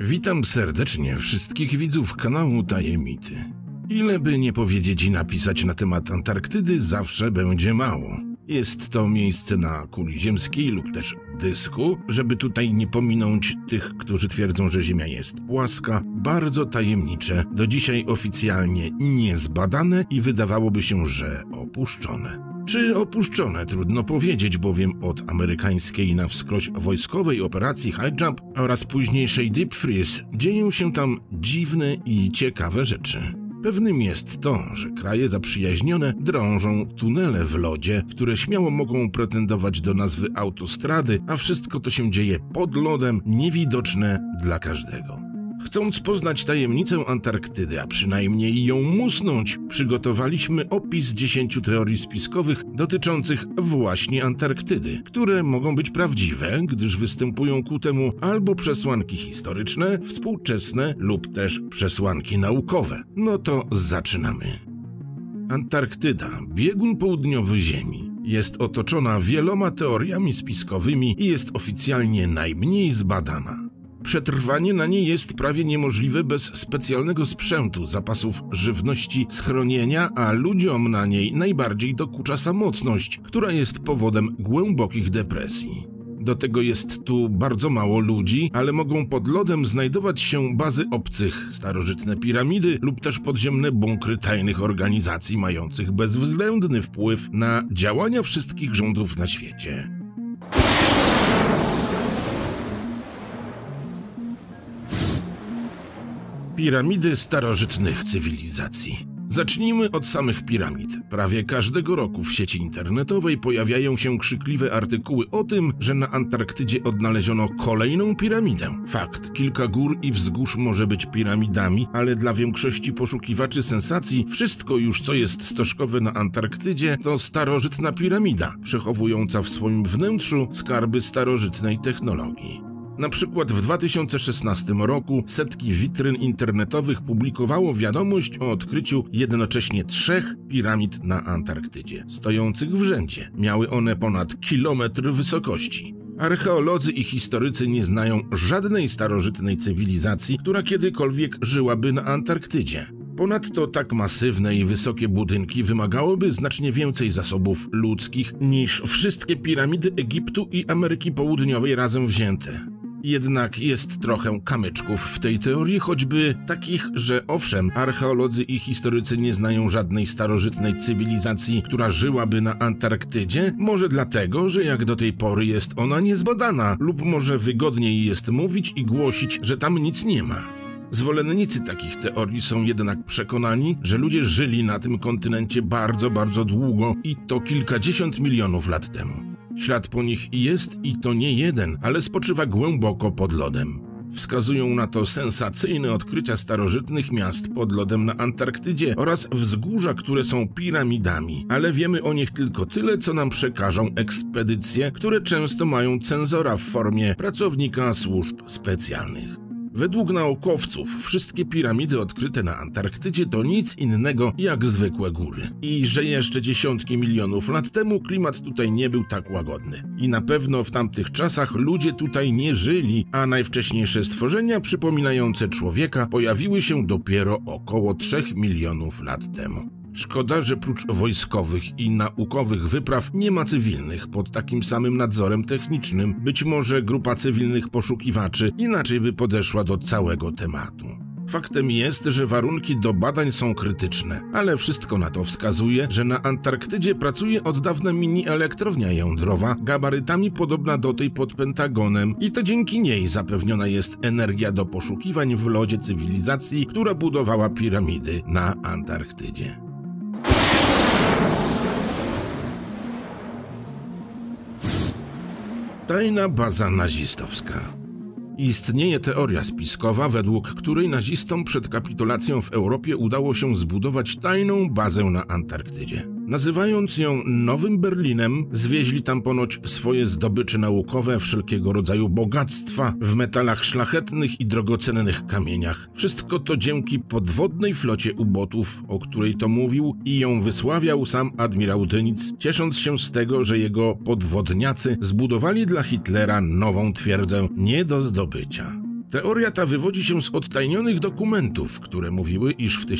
Witam serdecznie wszystkich widzów kanału Tajemity. Ile by nie powiedzieć i napisać na temat Antarktydy, zawsze będzie mało. Jest to miejsce na kuli ziemskiej lub też dysku, żeby tutaj nie pominąć tych, którzy twierdzą, że Ziemia jest płaska, bardzo tajemnicze, do dzisiaj oficjalnie niezbadane i wydawałoby się, że opuszczone. Czy opuszczone? Trudno powiedzieć, bowiem od amerykańskiej na wskroś wojskowej operacji High Jump oraz późniejszej Deep Freeze dzieją się tam dziwne i ciekawe rzeczy. Pewnym jest to, że kraje zaprzyjaźnione drążą tunele w lodzie, które śmiało mogą pretendować do nazwy autostrady, a wszystko to się dzieje pod lodem, niewidoczne dla każdego. Chcąc poznać tajemnicę Antarktydy, a przynajmniej ją musnąć, przygotowaliśmy opis 10 teorii spiskowych dotyczących właśnie Antarktydy, które mogą być prawdziwe, gdyż występują ku temu albo przesłanki historyczne, współczesne lub też przesłanki naukowe. No to zaczynamy. Antarktyda, biegun południowy Ziemi, jest otoczona wieloma teoriami spiskowymi i jest oficjalnie najmniej zbadana. Przetrwanie na niej jest prawie niemożliwe bez specjalnego sprzętu, zapasów żywności, schronienia, a ludziom na niej najbardziej dokucza samotność, która jest powodem głębokich depresji. Do tego jest tu bardzo mało ludzi, ale mogą pod lodem znajdować się bazy obcych, starożytne piramidy lub też podziemne bunkry tajnych organizacji mających bezwzględny wpływ na działania wszystkich rządów na świecie. Piramidy starożytnych cywilizacji. Zacznijmy od samych piramid. Prawie każdego roku w sieci internetowej pojawiają się krzykliwe artykuły o tym, że na Antarktydzie odnaleziono kolejną piramidę. Fakt, kilka gór i wzgórz może być piramidami, ale dla większości poszukiwaczy sensacji wszystko już, co jest stożkowe na Antarktydzie, to starożytna piramida, przechowująca w swoim wnętrzu skarby starożytnej technologii. Na przykład w 2016 roku setki witryn internetowych publikowało wiadomość o odkryciu jednocześnie 3 piramid na Antarktydzie, stojących w rzędzie. Miały one ponad kilometr wysokości. Archeolodzy i historycy nie znają żadnej starożytnej cywilizacji, która kiedykolwiek żyłaby na Antarktydzie. Ponadto tak masywne i wysokie budynki wymagałyby znacznie więcej zasobów ludzkich niż wszystkie piramidy Egiptu i Ameryki Południowej razem wzięte. Jednak jest trochę kamyczków w tej teorii, choćby takich, że owszem, archeolodzy i historycy nie znają żadnej starożytnej cywilizacji, która żyłaby na Antarktydzie, może dlatego, że jak do tej pory jest ona niezbadana, lub może wygodniej jest mówić i głosić, że tam nic nie ma. Zwolennicy takich teorii są jednak przekonani, że ludzie żyli na tym kontynencie bardzo długo i to kilkadziesiąt milionów lat temu. Ślad po nich jest i to nie jeden, ale spoczywa głęboko pod lodem. Wskazują na to sensacyjne odkrycia starożytnych miast pod lodem na Antarktydzie oraz wzgórza, które są piramidami, ale wiemy o nich tylko tyle, co nam przekażą ekspedycje, które często mają cenzora w formie pracownika służb specjalnych. Według naukowców wszystkie piramidy odkryte na Antarktydzie to nic innego jak zwykłe góry. I że jeszcze dziesiątki milionów lat temu klimat tutaj nie był tak łagodny. I na pewno w tamtych czasach ludzie tutaj nie żyli, a najwcześniejsze stworzenia przypominające człowieka pojawiły się dopiero około 3 milionów lat temu. Szkoda, że prócz wojskowych i naukowych wypraw nie ma cywilnych pod takim samym nadzorem technicznym. Być może grupa cywilnych poszukiwaczy inaczej by podeszła do całego tematu. Faktem jest, że warunki do badań są krytyczne, ale wszystko na to wskazuje, że na Antarktydzie pracuje od dawna mini-elektrownia jądrowa, gabarytami podobna do tej pod Pentagonem i to dzięki niej zapewniona jest energia do poszukiwań w lodzie cywilizacji, która budowała piramidy na Antarktydzie. Tajna baza nazistowska. Istnieje teoria spiskowa, według której nazistom przed kapitulacją w Europie udało się zbudować tajną bazę na Antarktydzie. Nazywając ją Nowym Berlinem, zwieźli tam ponoć swoje zdobycze naukowe, wszelkiego rodzaju bogactwa w metalach szlachetnych i drogocennych kamieniach. Wszystko to dzięki podwodnej flocie ubotów, o której to mówił i ją wysławiał sam admirał Dönitz, ciesząc się z tego, że jego podwodniacy zbudowali dla Hitlera nową twierdzę nie do zdobycia. Teoria ta wywodzi się z odtajnionych dokumentów, które mówiły, iż w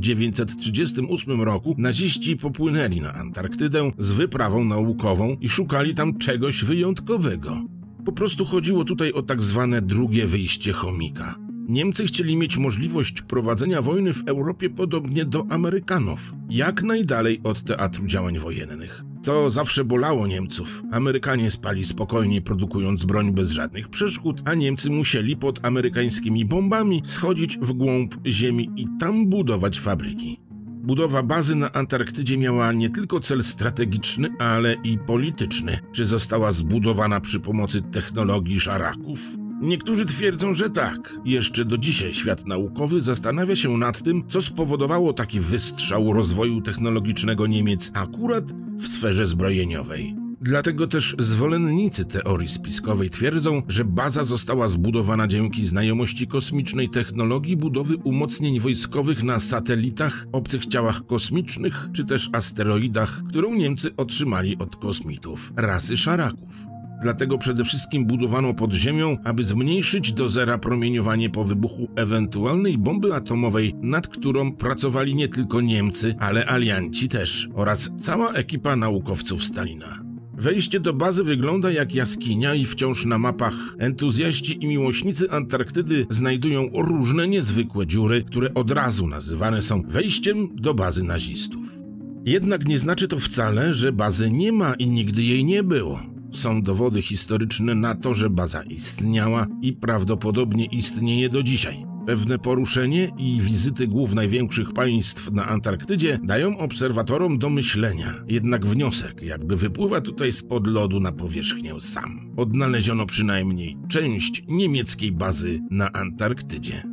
1938 roku naziści popłynęli na Antarktydę z wyprawą naukową i szukali tam czegoś wyjątkowego. Po prostu chodziło tutaj o tak zwane drugie wyjście chomika. Niemcy chcieli mieć możliwość prowadzenia wojny w Europie podobnie do Amerykanów, jak najdalej od teatru działań wojennych. To zawsze bolało Niemców. Amerykanie spali spokojnie, produkując broń bez żadnych przeszkód, a Niemcy musieli pod amerykańskimi bombami schodzić w głąb ziemi i tam budować fabryki. Budowa bazy na Antarktydzie miała nie tylko cel strategiczny, ale i polityczny. Czy została zbudowana przy pomocy technologii szaraków? Niektórzy twierdzą, że tak. Jeszcze do dzisiaj świat naukowy zastanawia się nad tym, co spowodowało taki wystrzał rozwoju technologicznego Niemiec akurat w sferze zbrojeniowej. Dlatego też zwolennicy teorii spiskowej twierdzą, że baza została zbudowana dzięki znajomości kosmicznej technologii budowy umocnień wojskowych na satelitach, obcych ciałach kosmicznych czy też asteroidach, którą Niemcy otrzymali od kosmitów, rasy szaraków. Dlatego przede wszystkim budowano pod ziemią, aby zmniejszyć do zera promieniowanie po wybuchu ewentualnej bomby atomowej, nad którą pracowali nie tylko Niemcy, ale alianci też oraz cała ekipa naukowców Stalina. Wejście do bazy wygląda jak jaskinia i wciąż na mapach entuzjaści i miłośnicy Antarktydy znajdują różne niezwykłe dziury, które od razu nazywane są wejściem do bazy nazistów. Jednak nie znaczy to wcale, że bazy nie ma i nigdy jej nie było. Są dowody historyczne na to, że baza istniała i prawdopodobnie istnieje do dzisiaj. Pewne poruszenie i wizyty głów największych państw na Antarktydzie dają obserwatorom do myślenia. Jednak wniosek jakby wypływa tutaj spod lodu na powierzchnię sam. Odnaleziono przynajmniej część niemieckiej bazy na Antarktydzie.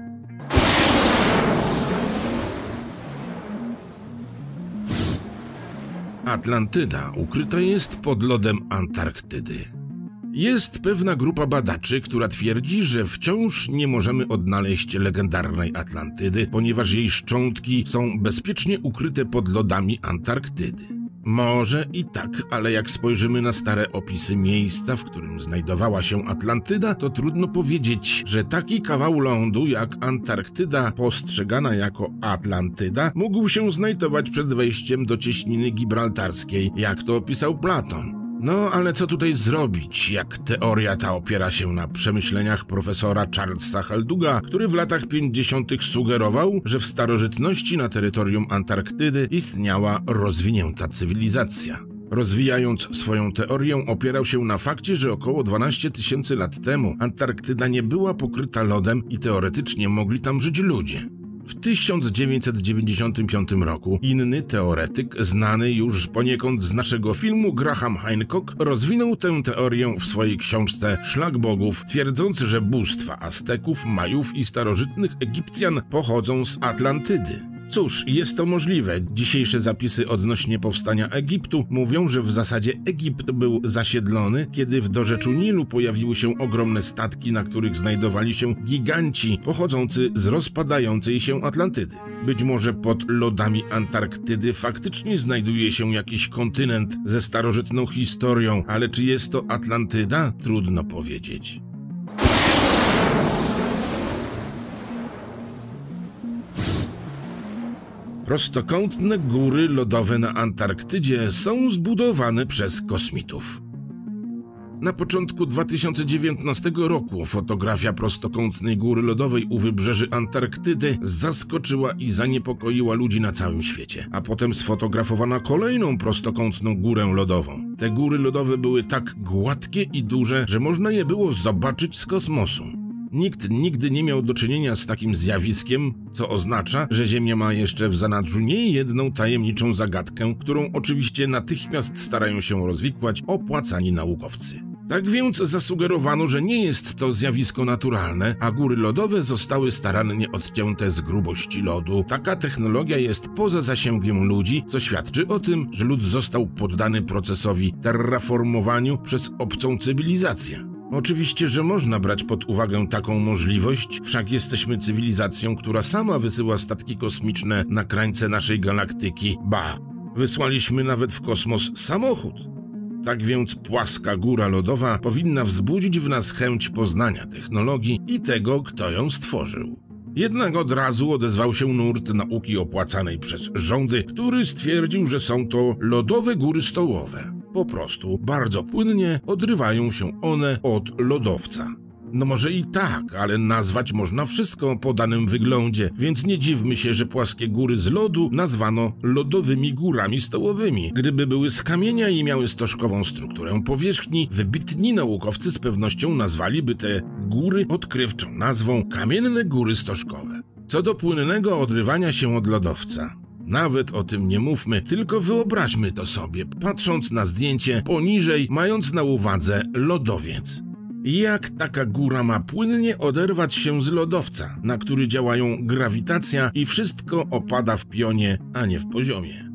Atlantyda ukryta jest pod lodem Antarktydy. Jest pewna grupa badaczy, która twierdzi, że wciąż nie możemy odnaleźć legendarnej Atlantydy, ponieważ jej szczątki są bezpiecznie ukryte pod lodami Antarktydy. Może i tak, ale jak spojrzymy na stare opisy miejsca, w którym znajdowała się Atlantyda, to trudno powiedzieć, że taki kawał lądu jak Antarktyda, postrzegana jako Atlantyda, mógł się znajdować przed wejściem do cieśniny gibraltarskiej, jak to opisał Platon. No, ale co tutaj zrobić, jak teoria ta opiera się na przemyśleniach profesora Charlesa Halduga, który w latach 50. sugerował, że w starożytności na terytorium Antarktydy istniała rozwinięta cywilizacja. Rozwijając swoją teorię, opierał się na fakcie, że około 12 000 lat temu Antarktyda nie była pokryta lodem i teoretycznie mogli tam żyć ludzie. W 1995 roku inny teoretyk, znany już poniekąd z naszego filmu, Graham Hancock, rozwinął tę teorię w swojej książce Szlak Bogów, twierdząc, że bóstwa Azteków, Majów i starożytnych Egipcjan pochodzą z Atlantydy. Cóż, jest to możliwe. Dzisiejsze zapisy odnośnie powstania Egiptu mówią, że w zasadzie Egipt był zasiedlony, kiedy w dorzeczu Nilu pojawiły się ogromne statki, na których znajdowali się giganci pochodzący z rozpadającej się Atlantydy. Być może pod lodami Antarktydy faktycznie znajduje się jakiś kontynent ze starożytną historią, ale czy jest to Atlantyda? Trudno powiedzieć. Prostokątne góry lodowe na Antarktydzie są zbudowane przez kosmitów. Na początku 2019 roku fotografia prostokątnej góry lodowej u wybrzeży Antarktydy zaskoczyła i zaniepokoiła ludzi na całym świecie, a potem sfotografowano kolejną prostokątną górę lodową. Te góry lodowe były tak gładkie i duże, że można je było zobaczyć z kosmosu. Nikt nigdy nie miał do czynienia z takim zjawiskiem, co oznacza, że Ziemia ma jeszcze w zanadrzu niejedną tajemniczą zagadkę, którą oczywiście natychmiast starają się rozwikłać opłacani naukowcy. Tak więc zasugerowano, że nie jest to zjawisko naturalne, a góry lodowe zostały starannie odcięte z grubości lodu. Taka technologia jest poza zasięgiem ludzi, co świadczy o tym, że lud został poddany procesowi terraformowaniu przez obcą cywilizację. Oczywiście, że można brać pod uwagę taką możliwość, wszak jesteśmy cywilizacją, która sama wysyła statki kosmiczne na krańce naszej galaktyki. Ba, wysłaliśmy nawet w kosmos samochód. Tak więc płaska góra lodowa powinna wzbudzić w nas chęć poznania technologii i tego, kto ją stworzył. Jednak od razu odezwał się nurt nauki opłacanej przez rządy, który stwierdził, że są to lodowe góry stołowe. Po prostu bardzo płynnie odrywają się one od lodowca. No może i tak, ale nazwać można wszystko po danym wyglądzie, więc nie dziwmy się, że płaskie góry z lodu nazwano lodowymi górami stołowymi. Gdyby były z kamienia i miały stożkową strukturę powierzchni, wybitni naukowcy z pewnością nazwaliby te góry odkrywczą nazwą Kamienne Góry Stożkowe. Co do płynnego odrywania się od lodowca, nawet o tym nie mówmy, tylko wyobraźmy to sobie, patrząc na zdjęcie poniżej, mając na uwadze lodowiec. Jak taka góra ma płynnie oderwać się z lodowca, na który działają grawitacja i wszystko opada w pionie, a nie w poziomie?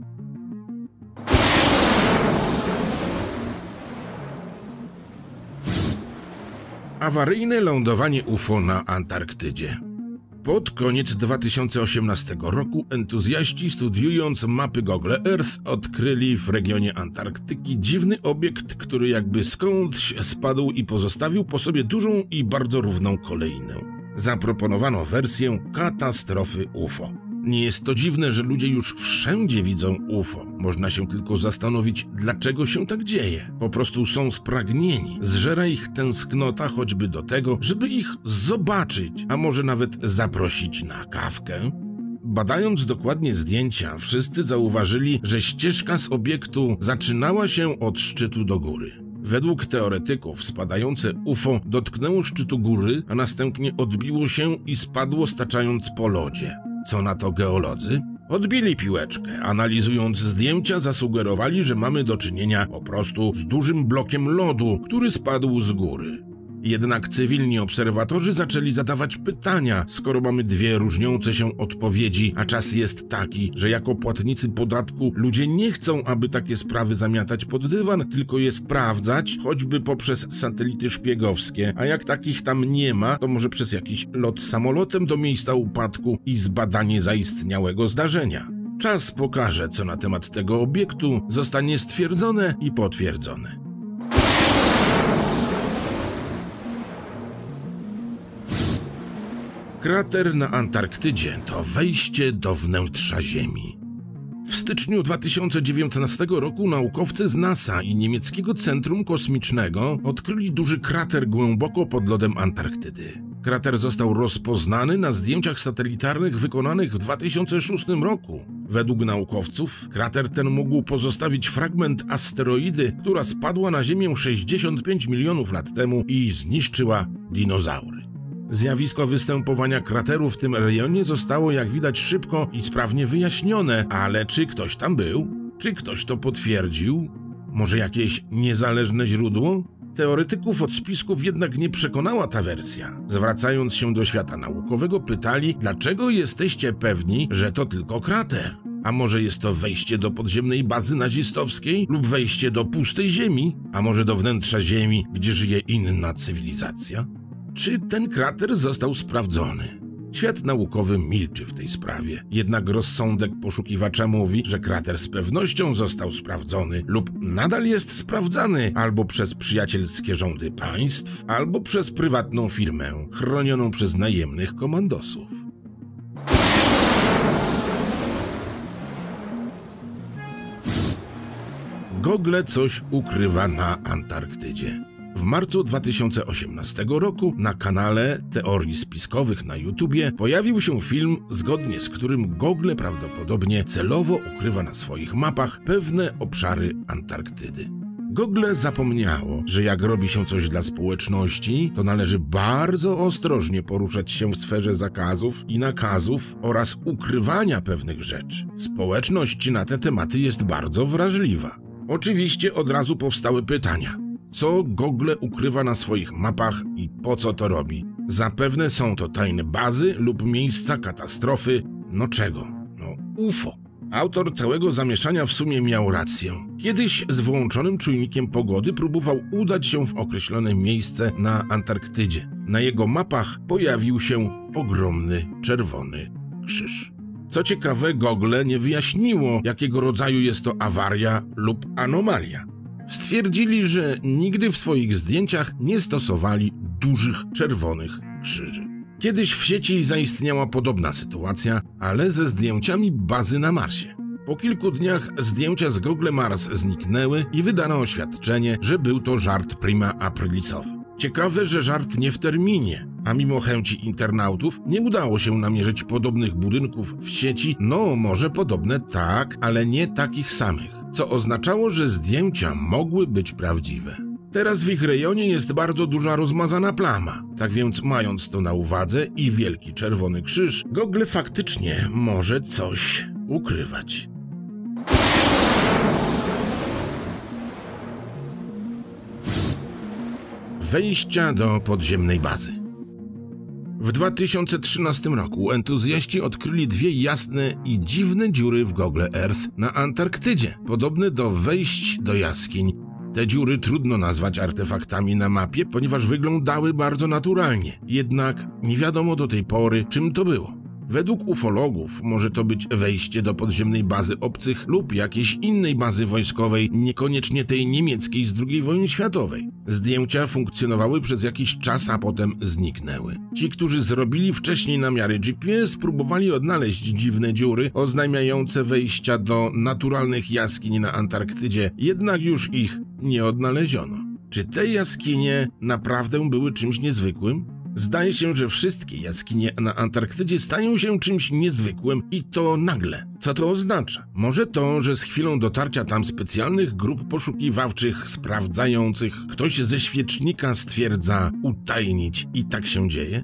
Awaryjne lądowanie UFO na Antarktydzie. Pod koniec 2018 roku entuzjaści studiując mapy Google Earth odkryli w regionie Antarktyki dziwny obiekt, który jakby skądś spadł i pozostawił po sobie dużą i bardzo równą kolejnę. Zaproponowano wersję katastrofy UFO. Nie jest to dziwne, że ludzie już wszędzie widzą UFO. Można się tylko zastanowić, dlaczego się tak dzieje. Po prostu są spragnieni. Zżera ich tęsknota choćby do tego, żeby ich zobaczyć, a może nawet zaprosić na kawkę. Badając dokładnie zdjęcia, wszyscy zauważyli, że ścieżka z obiektu zaczynała się od szczytu do góry. Według teoretyków spadające UFO dotknęło szczytu góry, a następnie odbiło się i spadło staczając po lodzie. Co na to geolodzy? Odbili piłeczkę, analizując zdjęcia zasugerowali, że mamy do czynienia po prostu z dużym blokiem lodu, który spadł z góry. Jednak cywilni obserwatorzy zaczęli zadawać pytania, skoro mamy dwie różniące się odpowiedzi, a czas jest taki, że jako płatnicy podatku ludzie nie chcą, aby takie sprawy zamiatać pod dywan, tylko je sprawdzać, choćby poprzez satelity szpiegowskie, a jak takich tam nie ma, to może przez jakiś lot samolotem do miejsca upadku i zbadanie zaistniałego zdarzenia. Czas pokaże, co na temat tego obiektu zostanie stwierdzone i potwierdzone. Krater na Antarktydzie to wejście do wnętrza Ziemi. W styczniu 2019 roku naukowcy z NASA i niemieckiego Centrum Kosmicznego odkryli duży krater głęboko pod lodem Antarktydy. Krater został rozpoznany na zdjęciach satelitarnych wykonanych w 2006 roku. Według naukowców krater ten mógł pozostawić fragment asteroidy, która spadła na Ziemię 65 milionów lat temu i zniszczyła dinozaury. Zjawisko występowania krateru w tym rejonie zostało, jak widać, szybko i sprawnie wyjaśnione, ale czy ktoś tam był? Czy ktoś to potwierdził? Może jakieś niezależne źródło? Teoretyków od spisków jednak nie przekonała ta wersja. Zwracając się do świata naukowego, pytali, dlaczego jesteście pewni, że to tylko krater? A może jest to wejście do podziemnej bazy nazistowskiej lub wejście do pustej Ziemi? A może do wnętrza Ziemi, gdzie żyje inna cywilizacja? Czy ten krater został sprawdzony? Świat naukowy milczy w tej sprawie, jednak rozsądek poszukiwacza mówi, że krater z pewnością został sprawdzony lub nadal jest sprawdzany albo przez przyjacielskie rządy państw, albo przez prywatną firmę chronioną przez najemnych komandosów. Google coś ukrywa na Antarktydzie. W marcu 2018 roku na kanale Teorii Spiskowych na YouTubie pojawił się film, zgodnie z którym Google prawdopodobnie celowo ukrywa na swoich mapach pewne obszary Antarktydy. Google zapomniało, że jak robi się coś dla społeczności, to należy bardzo ostrożnie poruszać się w sferze zakazów i nakazów oraz ukrywania pewnych rzeczy. Społeczność na te tematy jest bardzo wrażliwa. Oczywiście od razu powstały pytania. Co Google ukrywa na swoich mapach i po co to robi? Zapewne są to tajne bazy lub miejsca katastrofy. No czego? No UFO. Autor całego zamieszania w sumie miał rację. Kiedyś z wyłączonym czujnikiem pogody próbował udać się w określone miejsce na Antarktydzie. Na jego mapach pojawił się ogromny czerwony krzyż. Co ciekawe, Google nie wyjaśniło, jakiego rodzaju jest to awaria lub anomalia. stwierdzili, że nigdy w swoich zdjęciach nie stosowali dużych czerwonych krzyży. Kiedyś w sieci zaistniała podobna sytuacja, ale ze zdjęciami bazy na Marsie. Po kilku dniach zdjęcia z Google Mars zniknęły i wydano oświadczenie, że był to żart prima aprilisowy. Ciekawe, że żart nie w terminie, a mimo chęci internautów nie udało się namierzyć podobnych budynków w sieci, no może podobne tak, ale nie takich samych, co oznaczało, że zdjęcia mogły być prawdziwe. Teraz w ich rejonie jest bardzo duża rozmazana plama, tak więc mając to na uwadze i wielki czerwony krzyż, Google faktycznie może coś ukrywać. Wejścia do podziemnej bazy. W 2013 roku entuzjaści odkryli dwie jasne i dziwne dziury w Google Earth na Antarktydzie, podobne do wejść do jaskiń. Te dziury trudno nazwać artefaktami na mapie, ponieważ wyglądały bardzo naturalnie, jednak nie wiadomo do tej pory, czym to było. Według ufologów może to być wejście do podziemnej bazy obcych lub jakiejś innej bazy wojskowej, niekoniecznie tej niemieckiej z II wojny światowej. Zdjęcia funkcjonowały przez jakiś czas, a potem zniknęły. Ci, którzy zrobili wcześniej namiary GPS, próbowali odnaleźć dziwne dziury oznajmiające wejścia do naturalnych jaskiń na Antarktydzie, jednak już ich nie odnaleziono. Czy te jaskinie naprawdę były czymś niezwykłym? Zdaje się, że wszystkie jaskinie na Antarktydzie stają się czymś niezwykłym i to nagle. Co to oznacza? Może to, że z chwilą dotarcia tam specjalnych grup poszukiwawczych, sprawdzających, ktoś ze świecznika stwierdza utajnić i tak się dzieje?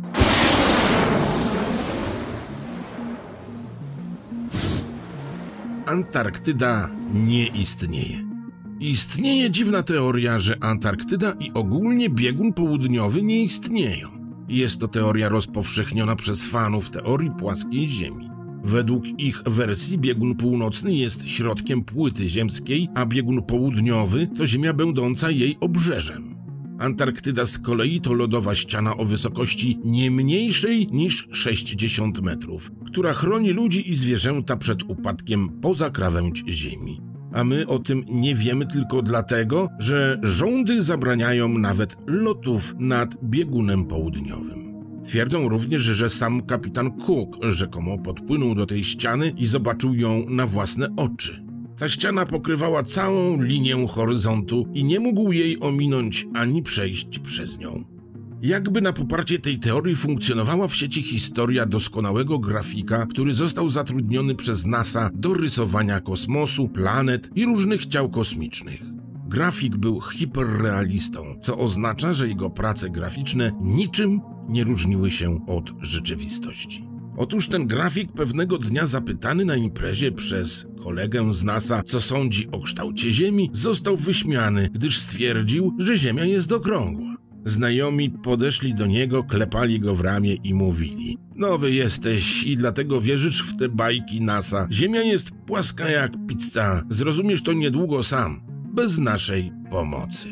Antarktyda nie istnieje. Istnieje dziwna teoria, że Antarktyda i ogólnie biegun południowy nie istnieją. Jest to teoria rozpowszechniona przez fanów teorii płaskiej Ziemi. Według ich wersji biegun północny jest środkiem płyty ziemskiej, a biegun południowy to Ziemia będąca jej obrzeżem. Antarktyda z kolei to lodowa ściana o wysokości nie mniejszej niż 60 metrów, która chroni ludzi i zwierzęta przed upadkiem poza krawędź Ziemi. A my o tym nie wiemy tylko dlatego, że rządy zabraniają nawet lotów nad biegunem południowym. Twierdzą również, że sam kapitan Cook rzekomo podpłynął do tej ściany i zobaczył ją na własne oczy. Ta ściana pokrywała całą linię horyzontu i nie mógł jej ominąć ani przejść przez nią. Jakby na poparcie tej teorii funkcjonowała w sieci historia doskonałego grafika, który został zatrudniony przez NASA do rysowania kosmosu, planet i różnych ciał kosmicznych. Grafik był hiperrealistą, co oznacza, że jego prace graficzne niczym nie różniły się od rzeczywistości. Otóż ten grafik pewnego dnia zapytany na imprezie przez kolegę z NASA, co sądzi o kształcie Ziemi, został wyśmiany, gdyż stwierdził, że Ziemia jest okrągła. Znajomi podeszli do niego, klepali go w ramię i mówili: nowy jesteś i dlatego wierzysz w te bajki NASA. Ziemia jest płaska jak pizza, zrozumiesz to niedługo sam, bez naszej pomocy.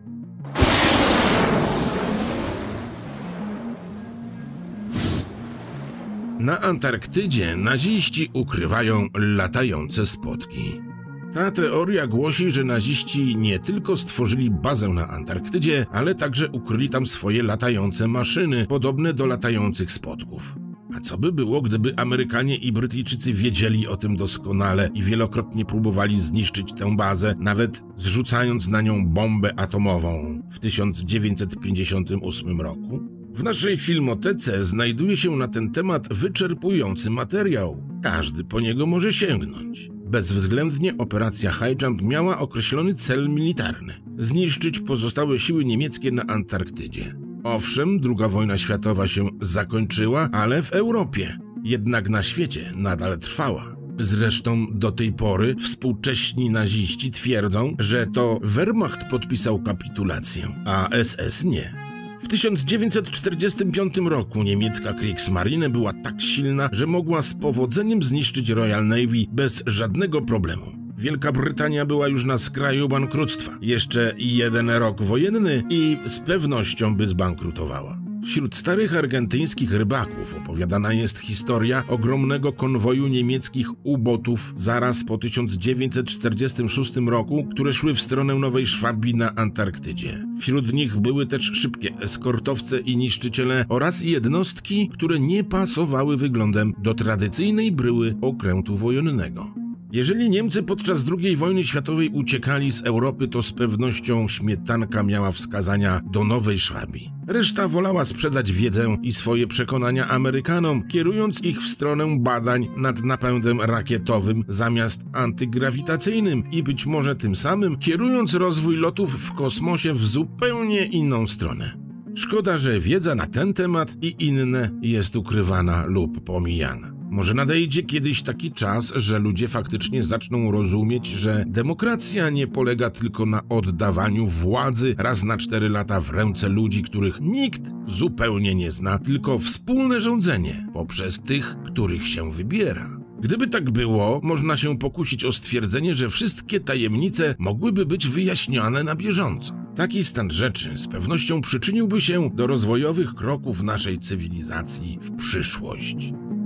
Na Antarktydzie naziści ukrywają latające spotki. Ta teoria głosi, że naziści nie tylko stworzyli bazę na Antarktydzie, ale także ukryli tam swoje latające maszyny, podobne do latających spotków. A co by było, gdyby Amerykanie i Brytyjczycy wiedzieli o tym doskonale i wielokrotnie próbowali zniszczyć tę bazę, nawet zrzucając na nią bombę atomową w 1958 roku? W naszej filmotece znajduje się na ten temat wyczerpujący materiał. Każdy po niego może sięgnąć. Bezwzględnie operacja High Jump miała określony cel militarny – zniszczyć pozostałe siły niemieckie na Antarktydzie. Owszem, II wojna światowa się zakończyła, ale w Europie, jednak na świecie nadal trwała. Zresztą do tej pory współcześni naziści twierdzą, że to Wehrmacht podpisał kapitulację, a SS nie. W 1945 roku niemiecka Kriegsmarine była tak silna, że mogła z powodzeniem zniszczyć Royal Navy bez żadnego problemu. Wielka Brytania była już na skraju bankructwa. Jeszcze jeden rok wojenny i z pewnością by zbankrutowała. Wśród starych argentyńskich rybaków opowiadana jest historia ogromnego konwoju niemieckich U-botów zaraz po 1946 roku, które szły w stronę Nowej Szwabii na Antarktydzie. Wśród nich były też szybkie eskortowce i niszczyciele oraz jednostki, które nie pasowały wyglądem do tradycyjnej bryły okrętu wojennego. Jeżeli Niemcy podczas II wojny światowej uciekali z Europy, to z pewnością śmietanka miała wskazania do Nowej Szwabii. Reszta wolała sprzedać wiedzę i swoje przekonania Amerykanom, kierując ich w stronę badań nad napędem rakietowym zamiast antygrawitacyjnym i być może tym samym kierując rozwój lotów w kosmosie w zupełnie inną stronę. Szkoda, że wiedza na ten temat i inne jest ukrywana lub pomijana. Może nadejdzie kiedyś taki czas, że ludzie faktycznie zaczną rozumieć, że demokracja nie polega tylko na oddawaniu władzy raz na 4 lata w ręce ludzi, których nikt zupełnie nie zna, tylko wspólne rządzenie poprzez tych, których się wybiera. Gdyby tak było, można się pokusić o stwierdzenie, że wszystkie tajemnice mogłyby być wyjaśniane na bieżąco. Taki stan rzeczy z pewnością przyczyniłby się do rozwojowych kroków naszej cywilizacji w przyszłość.